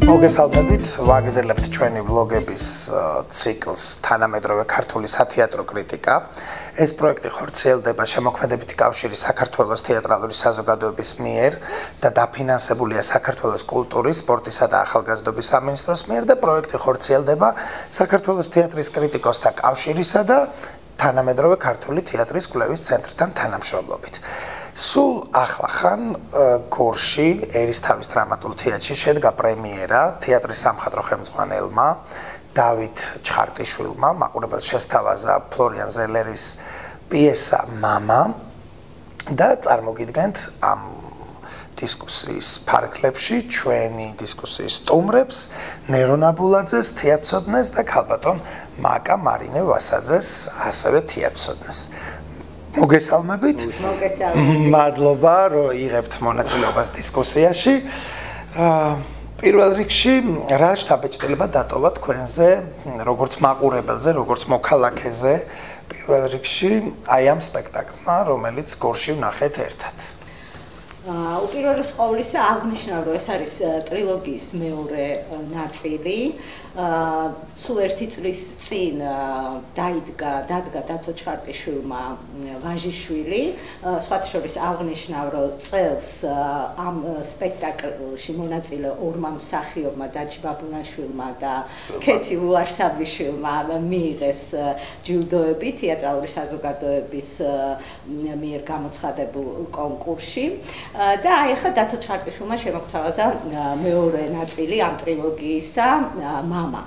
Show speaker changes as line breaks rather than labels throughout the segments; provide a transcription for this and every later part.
მოგესალმებით, ვაგრძელებთ ჩვენი ვლოგების ციკლს თანამედროვე ქართული სათეატრო კრიტიკა. ეს პროექტი ხორცილედება შემოქმედებითი კავშირის საქართველოს თეატრალური საზოგადოების მიერ და დაფინანსებულია საქართველოს კულტურის, სპორტისა და ახალგაზრდობის სამინისტროს მიერ და პროექტი ხორცილედება საქართველოს თეატრის კრიტიკოსთა კავშირისა და თანამედროვე ქართული თეატრის კვლევის ცენტრთან თანამშრომლობით. სულ ახლახან გორში ერისთავის დრამატულ თეატრში შედგა პრემიერა თეატრის სამხატვრო ხელმძღვანელმა დავით ჩხარტიშვილმა მაყურებელს შესთავაზა ფლორიან ზელერის პიესა მამა და წარმოგიდგენთ ამ დისკუსიის ფარგლებში ჩვენი დისკუსიის სტუმრებს ნერონ აბულაძეს თეატრმცოდნეს და ქალბატონ მაკა მარინე ვასაძეს ასევე თეატრმცოდნეს. მოგესალმებით. მადლობა, რომ იღებთ მონაწილეობას დისკუსიაში. პირველ რიგში რა შთაბეჭდილება დატოვა თქვენზე, როგორც მაყურებელზე, როგორც მოქალაქეზე, პირველ რიგში აი ამ სპექტაკლმა, რომელიც გორში ვნახეთ ერთად.
უპირველეს ყოვლისა აღნიშნავ, რომ ეს არის ტრილოგიის მეორე ნაწილი. სულ ერთი წლის წინ დადგა დათო ჩხარტიშვილმა ვაჟიშვილი. სხვათა შორის აღნიშნავ, რომ წელს ამ სპექტაკლში მონაწილე ორმა მსახიობმა დაჩი ბაბუნაშვილმა და ქეთი უარსაბიშვილმა მიიღეს ჯილდოები თეატრალური საზოგადოების მიერ გამოცხადებულ კონკურსში. და აი ახლა დათო ჩხარტიშვილმა შემოგთავაზა მეორე ნაწილი ამ ტრილოგიისა მამა.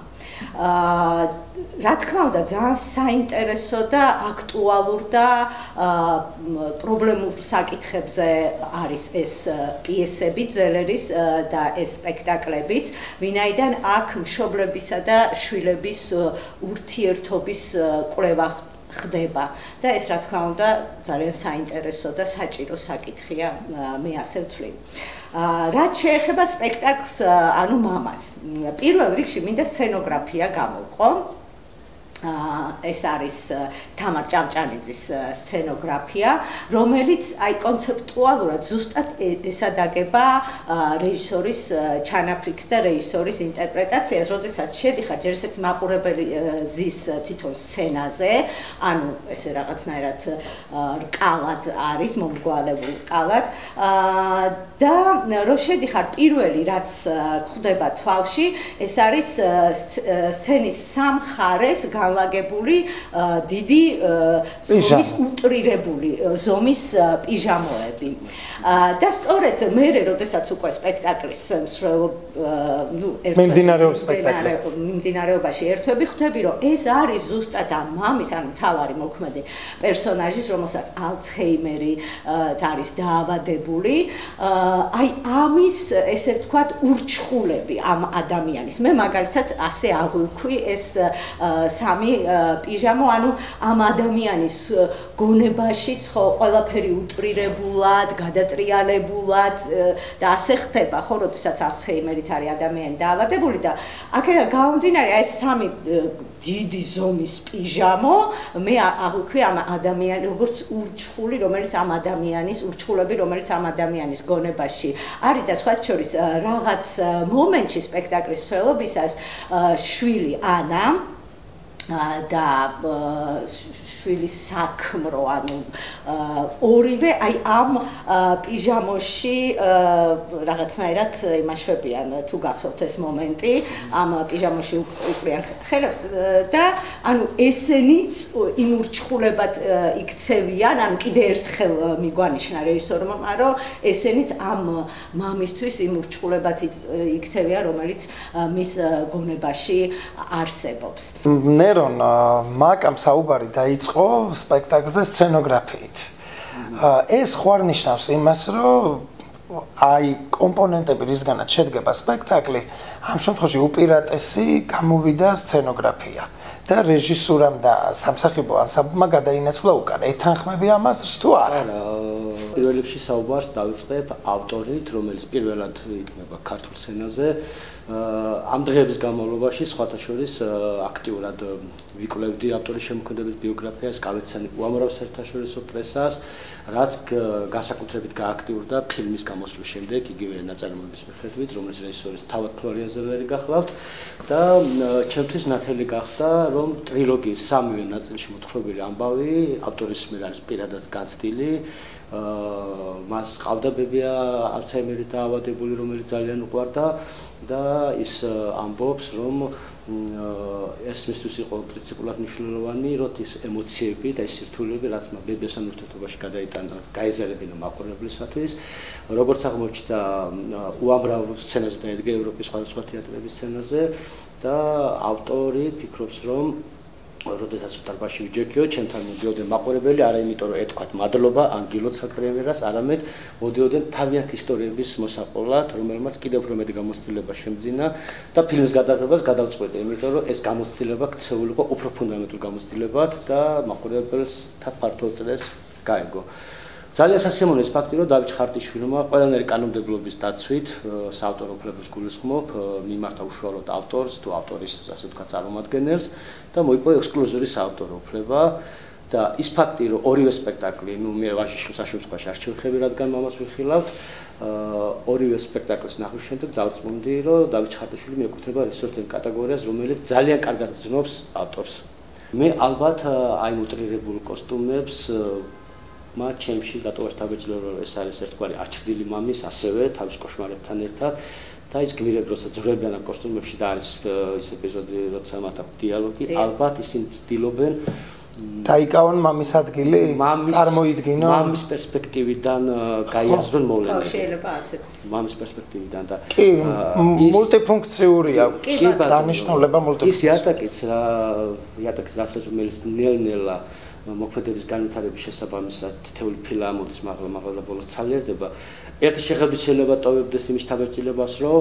რა თქმა უნდა ძალიან საინტერესო და აქტუალურ და პრობლემურ საკითხებზე არის ეს პიესები ზელერის და ეს სპექტაკლებიც, ვინაიდან აქ მშობლებისა და შვილების ურთიერთობის კვლევა ხდება და ეს რა თქმა უნდა ძალიან საინტერესო და საჭირო საკითხია, მე ასე ვთვლი. რაც შეეხება სპექტაკლს, ანუ მამას. პირველ რიგში მინდა სცენოგრაფია გამოვყო. ეს არის თამარ ჭავჭანიძის სცენოგრაფია, რომელიც აი კონცეპტუალურად ზუსტად ესადაგება რეჟისორის ჩანაფიქრს და რეჟისორის ინტერპრეტაციას, როდესაც შედიხარ ჯერ ესეთი მაყურებელი ზის თვითონ სცენაზე, ანუ ესე რაღაცნაირად რკალად არის, მომრგვალებულ რკალად და რო შედიხარ პირველი რაც ხდება თვალში, ეს არის სცენის სამ მხარეს განლაგებული დიდი ზომის უტრირებული ზომის პიჟამოები. და სწორედ მერე, როდესაც უკვე სპექტაკლის მიმდინარეობაში ერთვები ხვდები, რომ ეს არის ზუსტად ამ მამის, ანუ მთავარი მოქმედი პერსონაჟის, რომელსაც ალცჰეიმერი არის დაავადებული, აი ამის ესე ვთქვათ ურჩხულები ამ ადამიანის. მე მაგალითად ასე აღვიქვი ეს სამი პიჟამო, ანუ ამ ადამიანის გონებაშიც ხო ყველაფერი უტრირებულად, გადატრიალებულად და ასე ხდება, ხო, როდესაც ალცჰეიმერით არის ადამიანი დაავადებული და აქედან გამომდინარე აი ეს სამი დიდი ზომის პიჟამო, მე აღვიქვი ამ ადამიანის როგორც ურჩხული, რომელიც ამ ადამიანის ურჩხულები, რომელიც ამ ადამიანის გონებაში არის და სხვა შორის რაღაც მომენტში სპექტაკლის მსვლელობისას შვილი ანა და შვილის საქმრო, ანუ ორივე აი ამ პიჟამოში რაღაცნაირად იმაშვებიან, თუ გახსოვთ ეს მომენტი, ამ პიჟამოში უკრიან ხელებს და ანუ ესენიც იმ ურჩხულებად იქცევიან, ანუ კიდე ერთხელ მიგვანიშნა რეჟისორმა, რომ ესენიც ამ მამისთვის იმ ურჩხულებად იქცევიან, რომელიც მის გონებაში არსებობს.
ნერონ მაკამ საუბარი დაიწყო სპექტაკლზე სცენოგრაფიით. ეს ხوار ნიშნავს იმას, რომ აი კომპონენტები რისგანაც შედგება სპექტაკლი, ამ შემთხვევაში უპირატესი გამოვიდა სცენოგრაფია და რეჟისურამ და სამსახიობო ანსამბლმა გადაინაცვლა უკან. ეთანხმები ამას თუ არა?
პირველ რიგში საუბარს დავიწყებ ავტორით, რომელიც პირველად იქმნება ქართულ სცენაზე ამ დღეების განმავლობაში სხვათა შორის აქტიურად ვიკვლევდი ავტორის შემოქმედების ბიოგრაფიას, გავეცანი უამრავ საერთაშორისო პრესას, რაც განსაკუთრებით გააქტიურდა ფილმის გამოსვლის შემდეგ, იგივე ნაწარმოების მიხედვით, რომლის რეჟისორის თავად ფლორიაზელერი გახლავთ და ჩემთვის ნათელი გახდა, რომ ტრილოგიის სამივე ნაწილში მოთხრობილი ამბავი ავტორის მიერ არის პირადად განცდილი. მას ყავდა ბებია ალცჰაიმერით დაავადებული, რომელიც ძალიან უყვარდა და ის ამბობს, რომ ეს მისთვის იყო პრინციპულად მნიშვნელოვანი, რომ ის ემოციები და ის სირთულეები, რაც ბებიასთან ურთიერთობაში გადაიტანა, გაეზარებინა მაყურებლისათვის, როგორც აღმოჩნდა უამრავ სცენაზე დაედგა ევროპის სხვადასხვა თეატრების სცენაზე და ავტორი ფიქრობს, რომ როდესაც დარბაზში ვიჯექიო, ჩემთან მოდიოდნენ მაყურებელი, არა იმიტომ რომ ეთქვათ მადლობა ანგელოცა პრემიერას, არამედ მოდიოდნენ თავიანთ ისტორიების მოსაყოლად, რომელმაც კიდევ უფრო მეტი გამოცდილება შემძინა და ფილმის გადაღებას გადავწყვეტე, იმიტომ რომ ეს გამოცდილება ქცეულიყო უფრო ფუნდამენტურ გამოცდილებად და მაყურებელს ფართო წრეს გაეგო. ძალიან სასიამოვნო ის ფაქტი, რომ დავით ჩხარტიშვილმა ყველანაირი კანონმდებლობის დაცვით საავტორო უფლებებს გულისხმობ, მიმართა უშუალოდ ავტორს თუ ავტორის, ასე ვთქვათ, წარმომადგენელს და მოიპოვა ექსკლუზიური საავტორო უფლება და ის ფაქტი, რომ ორივე სპექტაკლი, მე ვაჟიშვილს შემთხვევაში არ შევხები, რადგან მამას ვიხილავთ, ორივე სპექტაკლის ნახვის შემდეგ დავწმუნდი, რომ დავით ჩხარტიშვილი მიეკუთვნება რესორტიან კატეგორიას, რომელიც ძალიან კარგად გრძნობს ავტორს. მე ალბათ აი უტრირებულ კოსტუმებს მათ ჩემში დატოვაში დავეძლო, რომ ეს არის ერთგვარი არჩრდილი მამის, ასევე თავის კოშმარებთან ერთად და ის გმირები, როცა ძვრებიან ამ კოსტუმებში და არის ის ეპიზოდი, როცა მათ აქვს დიალოგი, ალბათ ისინი ცდილობენ
დაიკავონ მამის ადგილი, წარმოიდგინონ
მამის პერსპექტივიდან გაიაზრონ მოვლენები.
შეიძლება ასეც.
მამის პერსპექტივიდან და
კი, მულტიფუნქციური აქვს დანიშნულება მულტიფუნქციური.
ის იატაკიც რასაც რომელიც ნელ-ნელა მოქმედების განვითარების შესაბამისად თითეული ფილა ამოდის მაღლა ბოლოს ცალიერდება. ერთი შეხედვით შეიძლება ტოვებდეს იმის თავერწილებას, რომ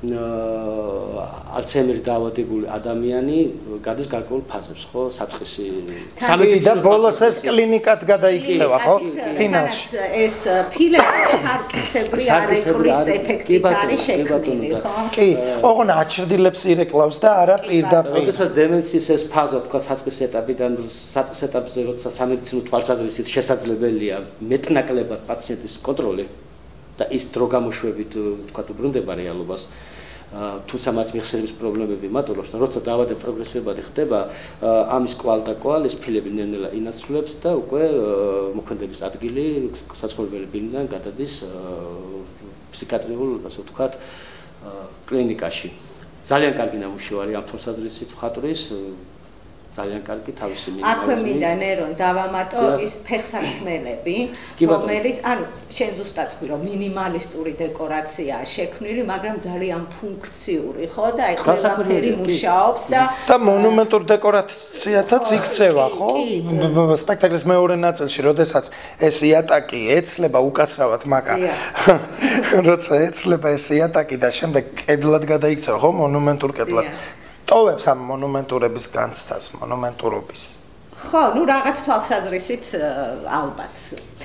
ალცჰაიმერით დაავადებული ადამიანი გადის გარკვეულ ფაზებს, ხო, საწყისი.
და ბოლოს ეს კლინიკად გადაიქცევა, ხო? ფინალში.
ეს ფილები სარკისებრი არეკვლის ეფექტით არის შექმნილი, ხო?
კი, ოღონ აჩრდილებს ირეკლავს და არა პირდაპირ.
როდესაც დემენციის ეს ფაზა, თქვა, საწყის ეტაპიდან, საწყის ეტაპზე, როცა სამედიცინო თვალსაზრისით შესაძლებელია მეტნაკლებად პაციენტის კონტროლი და ის დრო გამოშვებით, თქვა, უბრუნდება რეალობას. თუმცა მას მიხსენების პრობლემები მატულობს და როცა დაავადება პროგრესირებადი ხდება, ამის კვალ და კვალ ეს ფილები ნელ-ნელა ინაცვლებს და უკვე მოქმედების ადგილი საცხოვრებელი ბინიდან გადადის ფსიქიატრიულ, ასე ვთქვათ, კლინიკაში. ძალიან კარგი ნამუშევარი ამ თვალსაზრისით მხატვრის, ძალიან კარგი თავისი მინიმალიზმი.
აქვე მინდა ნერონ დავამატო ის ფეხსაცმელები, რომელიც, ანუ შენ ზუსტად თქვი, რომ მინიმალისტური დეკორაციაა შექმნილი, მაგრამ ძალიან ფუნქციური, ხო? და აი ყველაფერი მუშაობს და
მონუმენტურ დეკორაციათაც იქცევა, ხო? სპექტაკლის მეორე ნაწილში, როდესაც ეს იატაკი ეცლება უკაცრავად მაკა. როცა ეცლება ეს იატაკი და შემდეგ კედლად გადაიქცევა, ხო? მონუმენტურ კედლად. ტოვებს ამ მონუმენტურების განცდას, მონუმენტურობის.
ხო, ნუ რაღაც თვალსაზრისით ალბათ.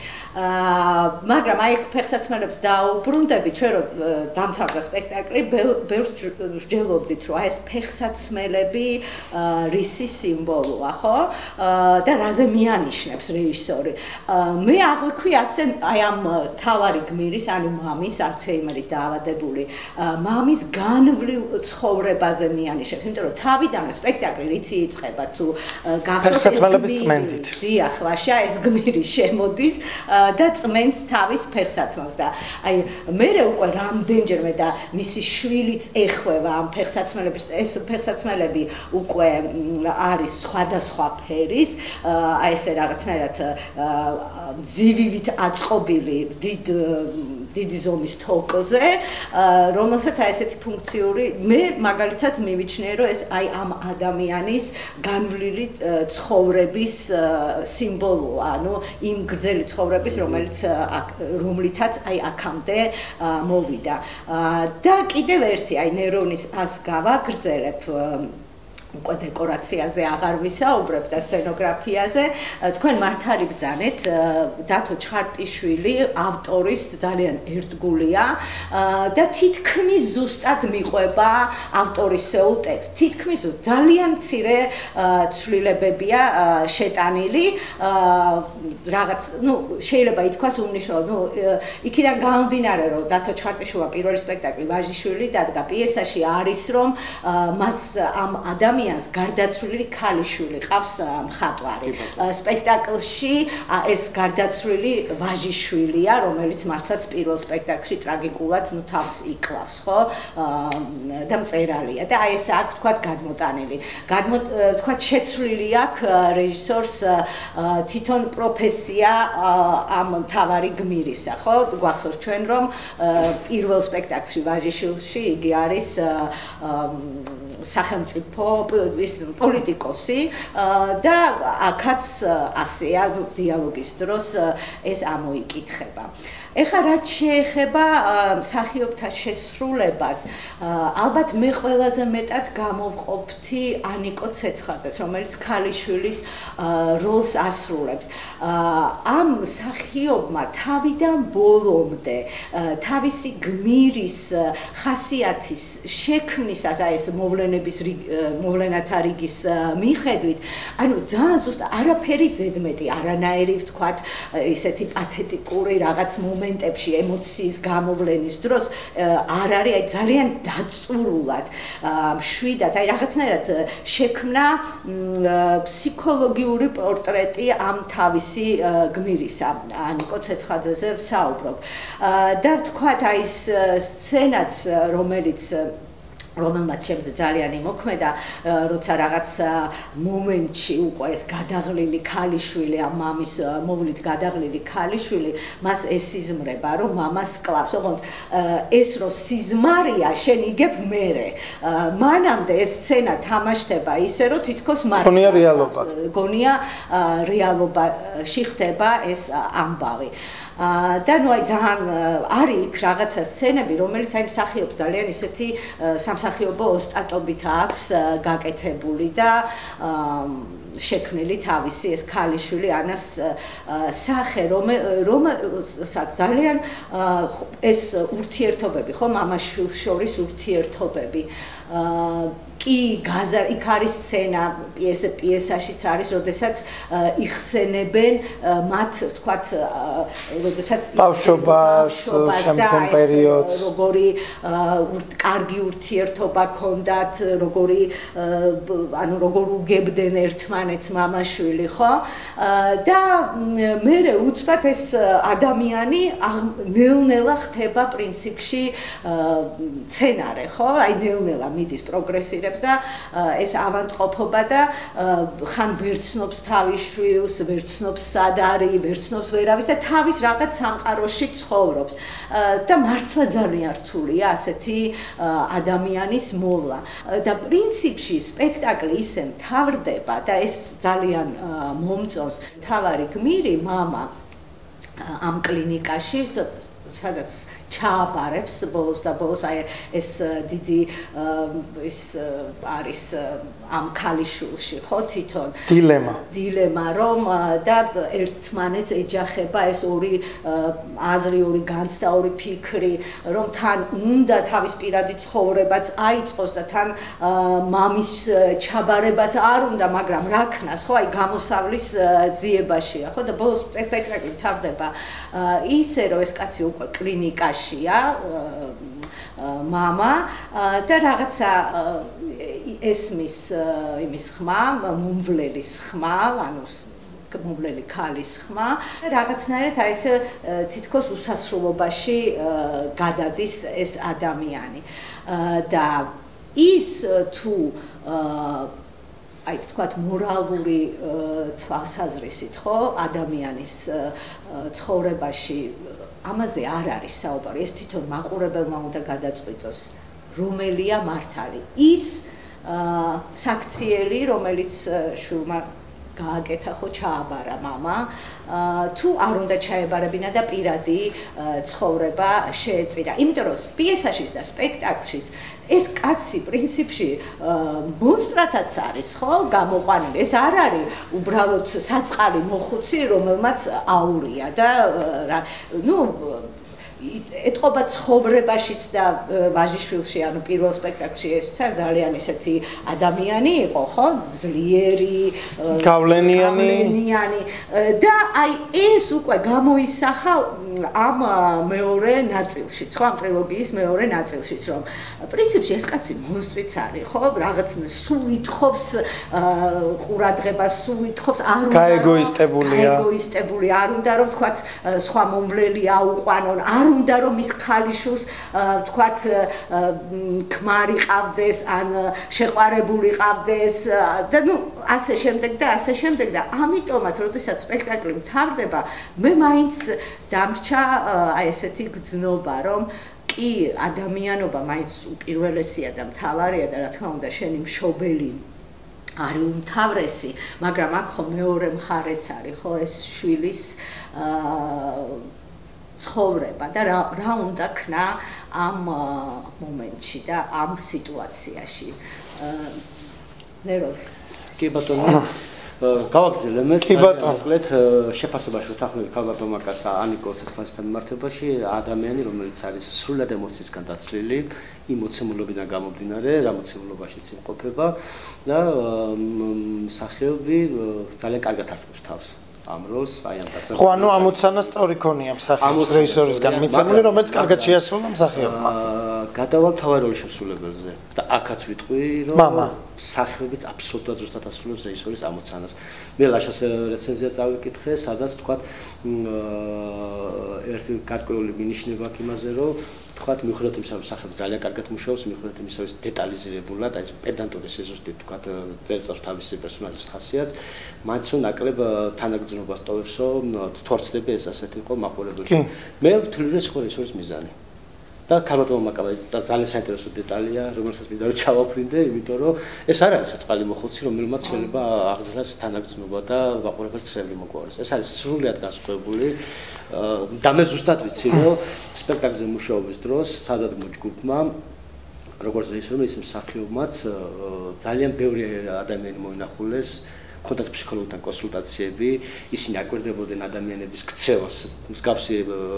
მაგრამ აი ფეხსაცმელებს დაუბრუნდები, ჩვენ რომ დამთავრდა სპექტაკლი, ბევრს ვსჯელობდით, რომ აი ეს ფეხსაცმელები რისი სიმბოლოა, ხო? და რაზე მიანიშნებს რეჟისორი. მე აღვიქვი ასე აი ამ თავარი გმირის, ანუ მამის, ალცჰაიმერით დაავადებული მამის განვლილ ცხოვრებაზე მიანიშნებს, იმიტომ რომ თავიდანვე სპექტაკლი რითი იწყება თუ
ფეხსაცმელების წმენდით.
დიახ, ლაშა ეს გმირი შემოდის და წმენს თავის ფეხსაცმელს და აი მე უკვე რამდენჯერმე და მისი შვილიც ეხვევა ამ ფეხსაცმელებს, ეს ფეხსაცმელები უკვე არის სხვადასხვა ფერის, აი ესე რაღაცნაირად ძივივით აწყობილი დიდი ზომის თოკოზე, რომელსაც აი ესეთი ფუნქციური, მე მაგალითად მივიჩნიე, რომ ეს აი ამ ადამიანის განვლილი ცხოვრების სიმბოლოა, ანუ იმ გრძელი ცხოვრების, რომლითაც აი აქამდე მოვიდა. და კიდევ ერთი, აი ნერონის ას გავაგრძელებ, უკვე დეკორაციაზე აღარ ვისაუბრებ და სცენოგრაფიაზე, თქვენ მართ არ იბრძანეთ, დათო ჩხარტიშვილი ავტორის ძალიან ერთგულია და თითქმის ზუსტად მიყვება ავტორისეულ ტექსტს. თითქმის ძალიან მცირე ცვლილებებია შეტანილი, რაღაც, შეიძლება ითქვას უმნიშვნელო, იქიდან გამომდინარე, რომ დათო ჩხარტიშვილმა პირველი სპექტაკლი ვაჟიშვილი დადგა პიესაში არის, რომ მას ამ ადამიანს გარდაცვლილი ქალიშვილი ყავს მხატვარი. სპექტაკლში ეს გარდაცვლილი ვაჟიშვილია, რომელიც მართლაც პირველ სპექტაკლში ტრაგიკულად თავს იკლავს, ხო? და მწერალია და აი ეს აქ თქვათ გადმოტანილი. თქვათ შეცვლილი აქვს რეჟისორს თვითონ პროფესია ამ მთავარი გმირისა, ხო? გვახსოვს ჩვენ რომ პირველ სპექტაკლში ვაჟიშვილში იგი არის სახელმწიფო პოლიტიკოსი და აქაც ასეა დიალოგის დროს ეს ამოიკითხება. ეხლა რაც შეეხება მსახიობთა შესრულებას, ალბათ მე ყველაზე მეტად გამოვყოფთი ანიკო ცეცხაძეს, რომელიც ქალიშვილის როლს ასრულებს. ამ მსახიობმა თავიდან ბოლომდე თავისი გმირის ხასიათის შექმნისას, აი ეს მოვლენათა რიგის მიხედვით, ანუ ძალიან ზუსტად არაფერი ზედმეტი, არანაირი ვთქვათ, ისეთი პათეტიკური რაღაც მომენტებში ემოციის გამოვლენის დროს არ არის, აი ძალიან დაწურულად, მშვიდად, აი რაღაცნაირად შექმნა ფსიქოლოგიური პორტრეტი ამ თავისი გმირისა, ანიკო ცეცხაძეზე ვსაუბრობ. და ვთქვათ, აი ეს სცენაც, რომელმაც შემზე ძალიან იმოქმედა, როცა რაღაც მომენტში უკვე ეს გადაღლილი ქალიშვილი, ამ მამის მოვლით გადაღლილი ქალიშვილი, მას ესიზმრება, რომ მამას კლავს. ოღონდ ეს რო სიზმარია, შენ იგებ მერე. მანამდე ეს სცენა თამაშდება ისე, რომ თითქოს
გონია რეალობა.
გონია რეალობაში ხდება ეს ამბავი. და ნუ აი ძალიან არის იქ რაღაცა სცენები, რომელიც აი მსახიობს ძალიან ისეთი სამსახიობო ოსტატობით აქვს გაკეთებული და შექმნილი თავისი ეს ქალიშვილი ანას სახე, რომელსაც ძალიან ეს ურთიერთობები, ხო, მამა-შვილს შორის ურთიერთობები კი იქ არის სცენა პიესაშიც არის, როდესაც იხსენებენ მათ, ვთქვათ, როდესაც
ბავშვობას, შემდგომ პერიოდს,
როგორი კარგი ურთიერთობა ჰქონდათ, როგორი როგორ უგებდნენ ერთმანეთს მამა-შვილი, ხო? და მერე უცბად ეს ადამიანი ნელ-ნელა ხდება პრინციპში სცენარე, ხო? აი ნელ-ნელა მიდის პროგრესირება და ეს ავანტყოფობა და ხან ვერცნობს თავის შვილს, ვერცნობს სად არის, ვერცნობს ვერავის და თავის რაღაც სამყაროში ცხოვრობს. და მართლა ძალიან რთულია ასეთი ადამიანის მოვლა. და პრინციპში სპექტაკლი ისე მთავრდება და ეს ძალიან მომწონს. მთავარი გმირი მამა ამ კლინიკაში, სადაც ჩააბარებს ბოლოს და ბოლოს აი ეს დიდი ის არის ამ ქალიშვილში, ხო, თვითონ დილემა, რომ და ერთმანეთს ეჯახება ეს ორი აზრი, ორი განცდა, ორი ფიქრი, რომ თან უნდა თავის პირადი ცხოვრებაც აიწყოს და თან მამის ჩაბარებაც არ უნდა, მაგრამ რა ქნას, ხო, აი გამოსავლის ძიებაშია, ხო, და ბოლოს სპექტაკლი მთავრდება ისე, რომ ეს კაცი უკვე კლინიკაშია, მამა და რაღაცა ესმის იმის ხმა, მომვლელის ხმა, ანუ მომვლელი ქალის ხმა, რაღაცნაირად აი ეს თითქოს უსასრულობაში გადადის ეს ადამიანი. და ის თუ აი თქვათ მორალური თვალსაზრისით, ხო, ადამიანის ცხოვრებაში ამაზე არ არის საუბარი, ეს თვითონ მაყურებელმა უნდა გადაწყვიტოს, რომელია მართალი. ის საქციელი, რომელიც შვილმა გააკეთა ხო ჩააბარა მამა თუ არ უნდა ჩაებარებინა და პირადი ცხოვრება შეეწირა. იმიტომ რომ პიესაშიც და სპექტაკლშიც ეს კაცი პრინციპში მონსტრათაც არის ხო გამოყვანილი. ეს არ არის უბრალოდ საწყალი მოხუცი, რომელმაც აურია და ეთყობა ცხოვრებაშიც და ვაჟიშვილში, ანუ პირველ სპექტაკლში ესცა ძალიან ისეთი ადამიანი იყო, ხო? ძლიერი, გავლენიანი და აი ეს უკვე გამოისახა ამ მეორე ნაწილშიც, ხო, ამ ტრილოგიის მეორე ნაწილშიც, რომ პრინციპში ეს კაცი მონსტრიც არის, ხო? რაღაც სულ ითხოვს ყურადღებას, სულ ითხოვს არ უნდა გაეგოისტებული, არ უნდა რომ თქვათ სხვა მომვლელი აუყვანონ, არ უნდა რომ ის ქალიშვილს თქვათ ქმარი ყავდეს ან შეყვარებული ყავდეს და ნუ ასე შემდეგ და ამიტომაც როდესაც სპექტაკლი მთავრდება მე მაინც დამრჩა აი ესეთი გრძნობა რომ კი ადამიანობა მაინც უპირველესია და მთავარია და რა თქმა უნდა შენი მშობელი არის უმთავრესი მაგრამ აქ ხო მეორე მხარეც არის ხო ეს შვილის ცხოვრება და რა უნდა ქნა ამ მომენტში და ამ სიტუაციაში. ნერონ.
კი ბატონო. გავაგრძელე მე საერთოდ შეფასებაში ვთანხმები ქალბატონ მაკას ანიკოს ცეცხლასთან მიმართებაში ადამიანი რომელიც არის სრულად ემოციისგან დაცლილი იმ მოცემულობიდან გამომდინარე რა მოცემულობაშიც იმყოფება და მსახიობი ძალიან კარგად ართმევს თავს ამ როლს აი ამ კაცს.
ხო, ანუ ამოცანა სწორი ქონია მსახიობს რეჟისორისგან მიცემული, რომელიც კარგად შეასრულა მსახიობმა.
გადავალ თავი როლის შესრულებელზე და აქაც ვიტყვი, რომ მსახიობიც აბსოლუტურად ზუსტად ასრულებს რეჟისორის ამოცანას. მე ლაშას რეცენზია წავიკითხე, სადაც თქვათ ერთი გარკვეული მინიშნება აქ იმაზე, რომ თქვათ მიუხედავად იმისა, რომ მსახიობი ძალიან კარგად მუშაობს, მიუხედავად იმისა, რომ დეტალიზირებულად, აი პედანტური სიზუსტით თქვათ წერწავს თავისი პერსონაჟის ხასიათს, მაინც რომ ნაკლებ თანაგრძნობას ტოვებს, რომ თორცდები ეს ასეთი იყო მაყურებელში. მე ვთვლი, რომ ეს ხო რეჟისორის მიზანი. და ქალბატონ მაკა ძალიან საინტერესო დეტალია, რომელსაც მინდა რომ ჩავაფრინდე, იმიტომ რომ ეს არ არის საწყალი მოხუცი, რომელმაც შეიძლება აღზრდას თანაგრძნობა და მაყურებელს ცრემლი მოგვაროს. ეს არის სრულიად განსხვავებული და მე ზუსტად ვიცი, რომ სპექტაკლზე მუშაობის დროს სადადგმო ჯგუფმა როგორც რეჟისორმა, ისე მსახიობმაც ძალიან ბევრი ადამიანი მოინახულეს კონტაქტ ფსიქოლოგთან კონსულტაციები, ისინი აკვირდებოდნენ ადამიანების ქცევას, მსგავსი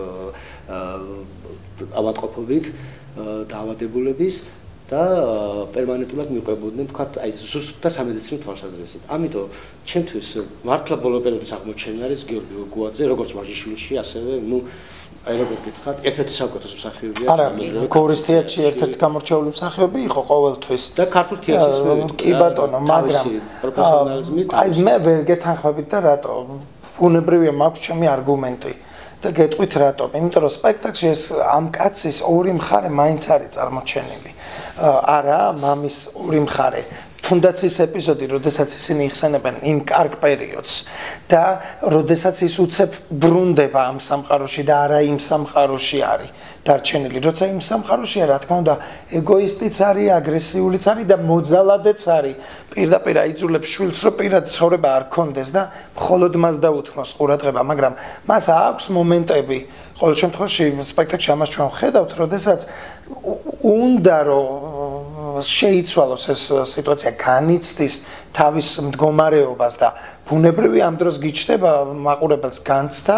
ავადმყოფობით და ავადებულების და პერმანენტულად მიყვებოდნენ, თქვათ, აი ზუსტ და სამედიცინო თვალსაზრისით. ამიტომ ჩემთვის მართლა ბოლო პერიოდის აღმოჩენა არის გიორგი როგორც ვაჟიშვილში, ასევე ნუ აი როგორ გითხრათ, ერთ-ერთი საუკეთესო მსახიობია.
არა, გორის თეატრში ერთ-ერთი გამორჩეული მსახიობი იყო ყოველთვის.
და ქართულ თეატრში მე ვიტყვი.
კი ბატონო, მაგრამ პროფესიონალიზმით აი მე ვერ გეთანხმებით და რატო? უნებრივია მაქვს ჩემი არგუმენტი. და გეტყვით რატომ? იმიტომ რომ სპექტაკლში ეს ამ კაცის ორი მხარე მაინც არის წარმოჩენილი. არა, მამის ორი მხარე. თუნდაც ის ეპიზოდი, როდესაც ისინი იხსენებენ იმ კარგ პერიოდს და როდესაც ის უცებ ბრუნდება ამ სამყაროში და არა იმ სამყაროში არის დარჩენილი. როცა იმ სამყაროშია, რა თქმა უნდა, ეგოისტიც არის, აგრესიულიც არის და მოძალადეც არის. პირდაპირ აიძულებს შვილს, რომ პირად ცხოვრება არ ქონდეს და მხოლოდ მას დაუთმოს ყურადღება, მაგრამ მას აქვს მომენტები, ყოველ შემთხვევაში სპექტაკლში ამას ჩვენ ვხედავთ, როდესაც უნდა რომ შეიცვალოს ეს სიტუაცია, განიცდის თავის მდგომარეობას და ბუნებრივი ამ დროს გიჩნდება მაყურებელს განცდა,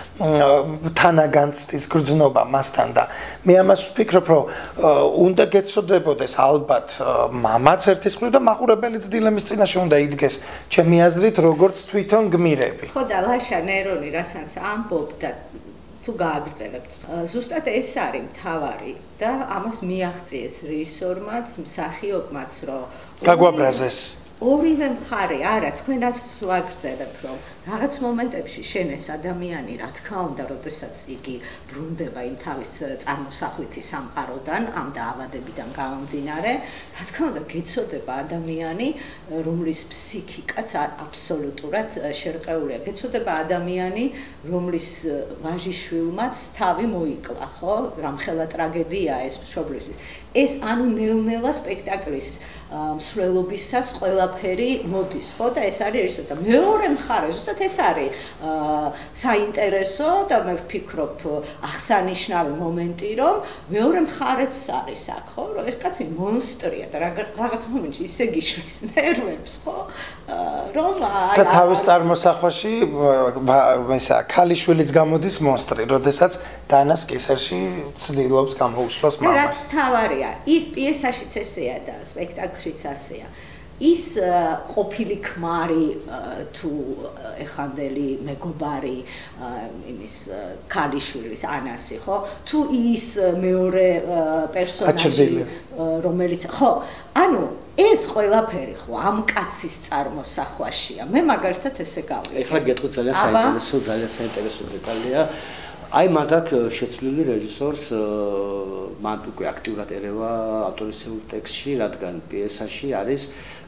თანაგანცდის გრძნობა მასთან და მე ამას ვფიქრობ, რომ უნდა გეცოდებოდეს ალბათ მამაც ერთის მხრივ და მაყურებელიც დილემის წინაშე უნდა იდგეს, ჩემი აზრით, როგორც თვითონ გმირები.
ხო და ლაშა ნერონი რასაც ამბობდა თუ გააგრძელებთ. ზუსტად ეს არის მთავარი და ამას მიაღწიეს რეჟისორმაც, მსახიობმაც, რომ
გაგვაბრაზეს.
ორივე მხარე, არა, თქვენაც ვაგრძელებთ, რომ რაღაც მომენტებში შენ ეს ადამიანი, რა თქმა უნდა, როდესაც იგი ბრუნდება იმ თავის წარმოსახვითი სამყაროდან, ამ დაავადებიდან გამომდინარე, რა თქმა უნდა, გეცოდება ადამიანი, რომლის ფსიქიკაც აბსოლუტურად შერყეულია. გეცოდება ადამიანი, რომლის ვაჟიშვილმაც თავი მოიკლა, ხო? რამხელა ტრაგედია ეს მშობლისთვის. ეს ანუ ნელ-ნელა სპექტაკლის მსვლელობისას ყველა ყველაფერი მოდის, ხო და ეს არის ერთად და მეორე მხარე, ზუსტად ეს არის საინტერესო და მე ვფიქრობ აღსანიშნავი მომენტი, რომ მეორე მხარეც არის აქ, ხო, რომ ეს კაცი მონსტრია და რაღაც მომენტში ისე გიშლის ნერვებს, ხო, რომ
და თავის წარმოსახვაში ესა ქალიშვილიც გამოდის მონსტრი, როდესაც დანას კისერში ცდილობს გამოუსვას მამას.
რაც თავარია, ის პიესაშიც ესეა და სპექტაკლშიც ასეა. ის ყოფილი ქმარი თუ ეხანდელი მეგობარი იმის ქალიშვილის ანასი, ხო? თუ ის მეორე პერსონაჟი, რომელიც ხო, ანუ ეს ყველაფერი ხო ამ კაცის წარმოსახვაშია. მე მაგალითად ესე გავიგე.
ეხლა გეტყვი ძალიან საინტერესო დეტალია. აი მაგ შეცვლილი რეჟისორს მან უკვე აქტიურად ერევა ავტორისეულ ტექსტში, რადგან პიესაში არის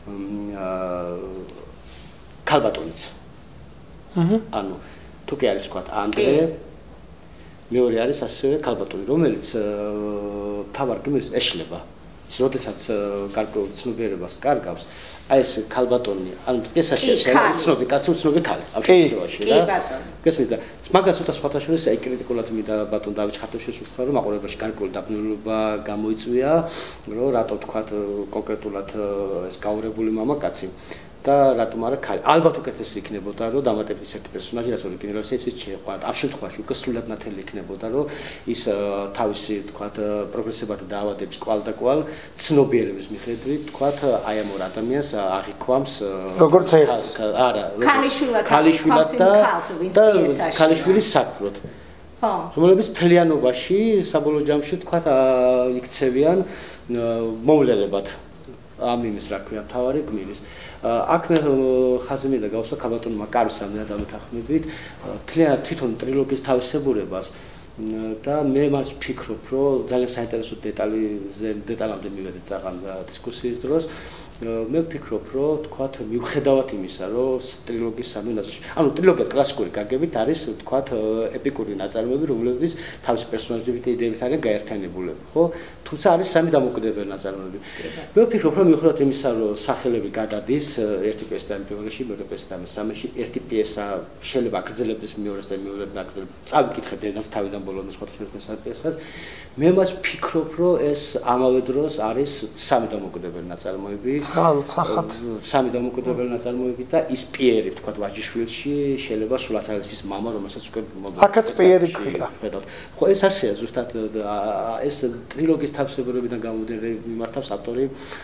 ქალბატონიც. ანუ თუ კი არის თქვა ანდრე, მეორე არის ასევე ქალბატონი, რომელიც თავარ გმირს ეშლება. ის როდესაც გარკვეულ ცნობიერებას კარგავს, აი ეს ქალბატონი, ანუ პიესაში ეს ცნობი კაცი, ცნობი ქალი, ამ შემთხვევაში რა. გესმით და მაგას ცოტა სხვათა შორის აი კრიტიკულად მინდა ბატონ დავით ჩხარტიშვილს უთხრა, რომ მაყურებელში გარკვეული დაბნელება გამოიწვია, რომ რატო თქვა კონკრეტულად ეს გაურებული მამაკაცი და რატომ არა ქალი. ალბათ უკეთესი იქნებოდა, რომ დამატების ერთი პერსონაჟი, რაც ორიგინალურია, ის შეყვა. ამ შემთხვევაში უკვე სრულად ნათელი იქნებოდა, რომ ის თავისი, თქვა, პროგრესებათა დაავადების კვალ-და-კვალ ცნობიერების მიხედვით, თქვა, აი ამ ორ ადამიანს აღიქვამს
როგორც ერთს.
არა,
ქალიშვილად
და ქალიშვილის საქმროდ.
ხო.
რომელების მთლიანობაში საბოლოო ჯამში, თქვა, იქცევიან მოვლენებად. ამ იმის რა ქვია, მთავარი გმირის. აქ მე ხაზი მინდა გავუსვა ქალბატონმა კარვის ამ დამეთანხმებით თვითონ ტრილოგიის თავისებურებას და მე მას ვფიქრობ, რომ ძალიან საინტერესო დეტალამდე მივედით წაღან დისკუსიის დროს. მე ვფიქრობ, რომ თქვათ მიუხედავად იმისა, რომ ტრილოგიის სამი ნაწილში, ანუ ტრილოგია კლასიკური გაგებით არის, თქვათ, ეპიკური ნაწარმოები, რომლებიც თავის პერსონაჟებით და იდეებით არის გაერთიანებული, ხო? თუმცა არის სამი დამოუკიდებელი ნაწარმოები. მე ვფიქრობ, რომ მიუხედავად იმისა, რომ სახელები გადადის ერთი პიესიდან პირველში, მეორე პიესიდან მესამეში, ერთი პიესა შეიძლება აგრძელდეს მეორეს და მეორე აგრძელებს. წავიკითხეთ ენას თავიდან ბოლომდე სხვადასხვა პიესას. მე მას ვფიქრობ, რომ ეს ამავე დროს არის სამი დამოუკიდებელი ნაწარმოები. სამი დამოუკიდებელი ნაწარმოები და ის პიერი, თქვა, ვაჯიშვილში შეიძლება სულაც არის ის მამა, რომელსაც უკვე
აქაც პიერი ქვია.
ხო, ეს ასეა ზუსტად ეს ტრილოგიის თავისებურებიდან გამომდინარე მიმართავს ავტორი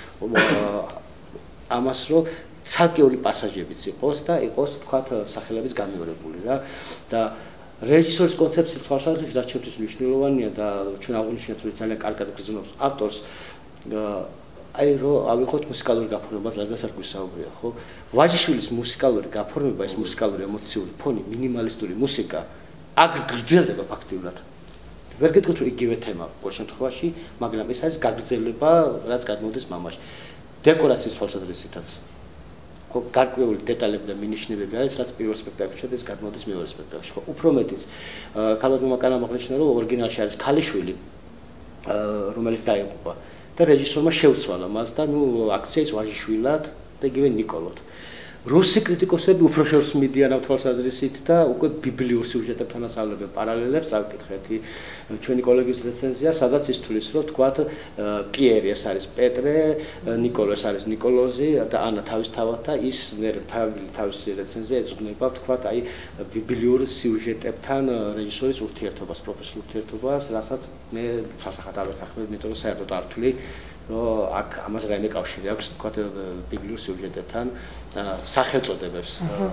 ამას, რომ ცალკეული პასაჟებიც იყოს და იყოს, თქვა, სახელების გამიორებული რა და რეჟისორის კონცეფციის თვალსაზრისით რაც ჩემთვის მნიშვნელოვანია და ჩვენ აღვნიშნეთ, რომ ძალიან კარგად გრძნობს ავტორს აი რომ ავიღოთ მუსიკალური გაფორმება, რადგან არ გვისაუბრია, ხო? ვაჯიშვილის მუსიკალური გაფორმება, ეს მუსიკალური ემოციური ფონი, მინიმალისტური მუსიკა აქ გრძელდება ფაქტიურად. ვერ გეტყვით, რომ იგივე თემა ყოველ შემთხვევაში, მაგრამ ეს არის გაგრძელება, რაც გადმოდის მამაში. დეკორაციის თვალსაზრისითაც. ხო, გარკვეული დეტალები და მინიშნებები არის, რაც პირველ სპექტაკლში და ეს გადმოდის მეორე სპექტაკლში. ხო, უფრო მეტიც, ქალბატონმა მაკამ აღნიშნა, რომ ორიგინალში არის ქალიშვილი, რომელიც დაიღუპა. და რეჟისორმა შეუცვალა მას და ნუ აქცია ის ვაჟიშვილად და იგივე ნიკოლოდ. რუსი კრიტიკოსები უფრო შორს მიდიან ამ თვალსაზრისით და უკვე ბიბლიურ სიუჟეტებთან ასწავლებენ პარალელებს, წავკითხეთ ჩვენი კოლეგის რეცენზია, სადაც ის თulis, რომ თქვათ პიერი ეს არის პეტრე, ნიკოლო ეს არის ნიკოლოზი და ანა თავისთავად და ის თავისი რეცენზია ეძღვნება, თქვათ, აი ბიბლიურ სიუჟეტებთან რეჟისორის ურთიერთობას, პროფესიულ ურთიერთობას, რასაც მე სასახად ავერთახმებ, იმიტომ რომ საერთოდ არ ვთვლი, რომ აქ ამას რაიმე კავშირი აქვს, თქვათ, ბიბლიურ სიუჟეტებთან სახელწოდებებს.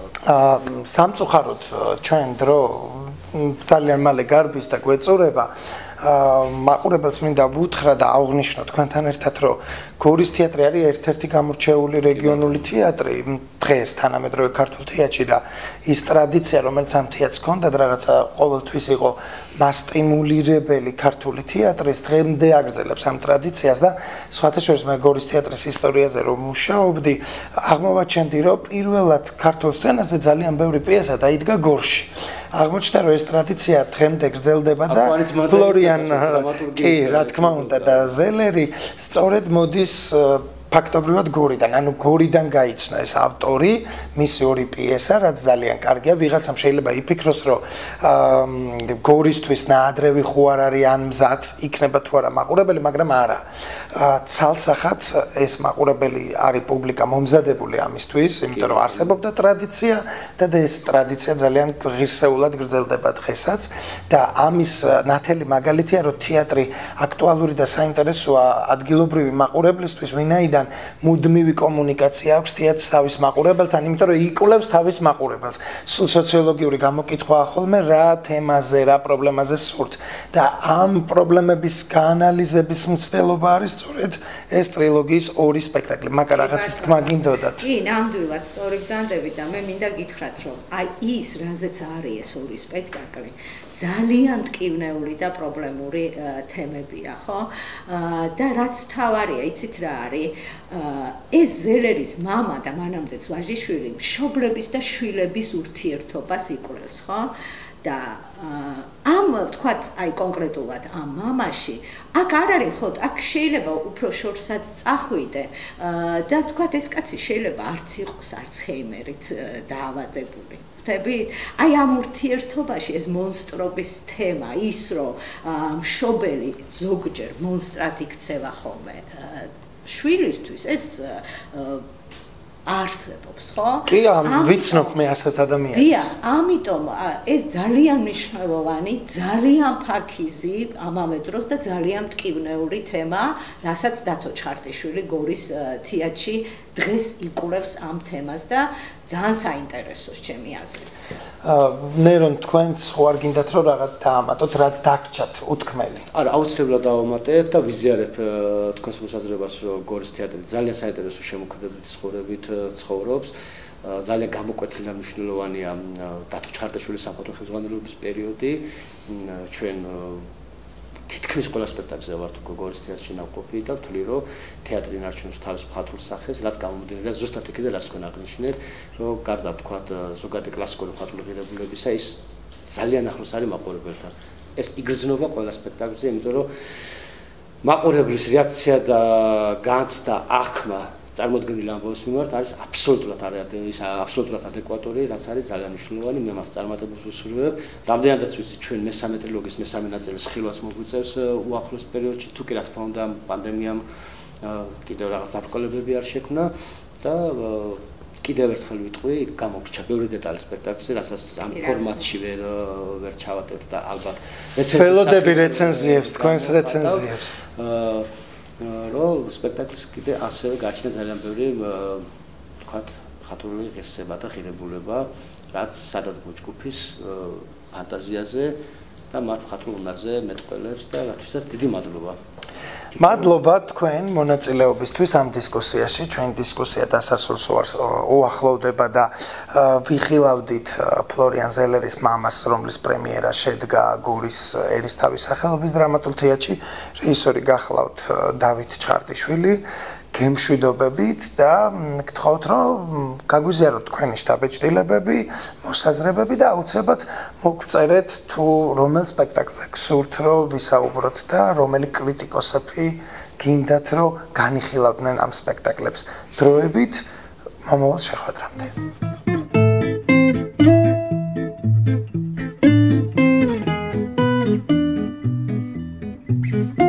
სამწუხაროდ ჩვენ დრო ძალიან მალე გარბის და გვეწურება. მაყურებელს მინდა ვუთხრა და აღვნიშნო თქვენთან ერთად, რომ გორის თეატრი არის ერთ-ერთი გამორჩეული რეგიონული თეატრი დღეს თანამედროვე ქართულ თეატრში და ის ტრადიცია, რომელიც ამ თეატრს ჰქონდა და რაღაცა ყოველთვის იყო მასტიმულირებელი ქართული თეატრის, დღემდე აგრძელებს ამ ტრადიციას და სხვათა შორის მე გორის თეატრის ისტორიაზე რომ მუშაობდი, აღმოვაჩენდი, რომ პირველად ქართულ სცენაზე ძალიან ბევრი პიესა დაიდგა გორში. აღმოჩნდა, რომ ეს ტრადიცია დღემდე გრძელდება და ფლორიან კი, რა თქმა უნდა და ზელერი სწორედ მოდის ფაქტობრივად გორიდან, ანუ გორიდან გაიცნა ეს ავტორი, მისი ორი პიესა, რაც ძალიან კარგია, ვიღაცამ შეიძლება იფიქროს, რომ გორისთვის ნაადრევი ხო არ არის ან მზად იქნება თუ არა მაყურებელი, მაგრამ არა. ცალსახად ეს მაყურებელი არის პუბლიკა მომზადებული ამისთვის, იმიტომ რომ არსებობდა ტრადიცია და ეს ტრადიცია ძალიან ღირსეულად გრძელდება დღესაც და ამის ნათელი მაგალითია, რომ თეატრი აქტუალური და საინტერესოა ადგილობრივი მაყურებლისთვის, ვინაიდან მუდმივი კომუნიკაცია აქვს თეატრს თავის მაყურებელთან, იმიტომ რომ იკვლევს თავის მაყურებელს. სულ სოციოლოგიური გამოკითხვაა ხოლმე რა თემაზე, რა პრობლემაზე სურთ და ამ პრობლემების გაანალიზების მცდელობა არის სწორედ ეს ტრილოგიის ორი სპექტაკლი. მაკა რაღაცის თქმა გინდოდათ?
კი, ნამდვილად სწორი ბრძანდებით და მე მინდა გითხრათ, რომ აი ის რაზეც არის ეს ორი სპექტაკლი ძალიან ტკივნეული და პრობლემური თემებია, ხო? და რაც თავარია, იცით რა არის? ეს ზელერის მამა და მანამდეც ვაჟიშვილი მშობლების და შვილების ურთიერთობას იკვლევს, ხო? და ამ ვთქვათ, აი კონკრეტულად ამ მამაში, აქ არ არის მხოლოდ, აქ შეიძლება უფრო შორსაც წახვიდე და ვთქვათ, ეს კაცი შეიძლება არც იყოს არცჰეიმერით დაავადებული. აი ამ ურთიერთობაში ეს მონსტრობის თემა, ის რომ მშობელი ზოგჯერ მონსტრად იქცევა ხოლმე შვილისთვის, ეს არსებობს, ხო?
კი, ვიცნობ მე ასეთ ადამიანებს.
დიახ, ამიტომ ეს ძალიან მნიშვნელოვანი, ძალიან ფაქიზი, ამავე დროს და ძალიან მტკივნეული თემა, რასაც დათო ჩხარტიშვილი გორის თეატრში დღეს იკვლევს ამ თემას და ძალიან საინტერესოს ჩემი აზრით.
ნერონ, თქვენც ხო არ გინდათ რომ რაღაც დაამატოთ, რაც დაგჭათ უთქმელი?
არა, აუცილებლად დავამატებ და ვიზიარებ თქვენს მოსაზრებას, რომ გორის თეატრი ძალიან საინტერესო შემოქმედებით ცხოვრებით ცხოვრობს. ძალიან გამოკვეთილი და მნიშვნელოვანია დათო ჩხარტიშვილის საფოთო ხელმძღვანელობის პერიოდი. ჩვენ თითქმის ყველა სპექტაკლზე ვართ გორის თეატრში ნავყოფი და ვთვლი, რომ თეატრი ინარჩუნებს თავის მხატვრულ სახეს, რაც გამომდინარე ზუსტად იქიდან რაც თქვენ აღნიშნეთ, რომ გარდა ვთქვათ ზოგადი კლასიკური მხატვრული ღირებულებისა, ის ძალიან ახლოს არის მაყურებელთან. ეს იგრძნობა ყველა სპექტაკლზე, იმიტომ რომ მაყურებლის რეაქცია და განცდა აღქმა წარმოდგენილი ამბავის მიმართ არის აბსოლუტურად ადეკვატური, რაც არის ძალიან მნიშვნელოვანი, მე მას წარმატებას ვუსურვებ. რამდენადაც ვიცი, ჩვენ მესამე ტრილოგიის მესამე ნაწილის ხილვას მოგვიწევს უახლოს პერიოდში, თუ კი რა თქმა უნდა პანდემიამ კიდევ რაღაც დაბრკოლებები არ შექმნა და კიდევ ერთხელ ვიტყვი, გამოგრჩა ბევრი დეტალი სპექტაკლზე, რასაც ამ ფორმატში ვერ ჩავატებთ და ალბათ
ველოდები რეცენზიებს, თქვენს რეცენზიებს.
რომ სპექტაკლის კიდე ასევე გააჩნია ძალიან ბევრი ვთქვათ ხათურული ღირსება და ღირებულება, რაც სადადგმო ჯგუფის ფანტაზიაზე და მათ ხათურ უნარზე მეტყველებს და რათვისაც დიდი მადლობა.
მადლობა თქვენ მონაწილეობისთვის ამ დისკუსიაში. ჩვენი დისკუსია დასასრულს უახლოვდება და ვიხილავდით ფლორიან ზელერის მამას, რომლის პრემიერა შედგა გორის ერისთავის სახელობის დრამატულ თეატრში. რეჟისორი გახლავთ დავით ჩხარტიშვილი. გემშვიდობებით და გთხოვთ, რომ გაგვიზიაროთ თქვენი შთაბეჭდილებები, მოსაზრებები და აუცილებლად მოგწერეთ თუ რომელ სპექტაკლზე გსურთ, რომ ვისაუბროთ და რომელი კრიტიკოსები გინდათ, რომ განიხილავდნენ ამ სპექტაკლებს. დროებით მომავალ შეხვედრამდე.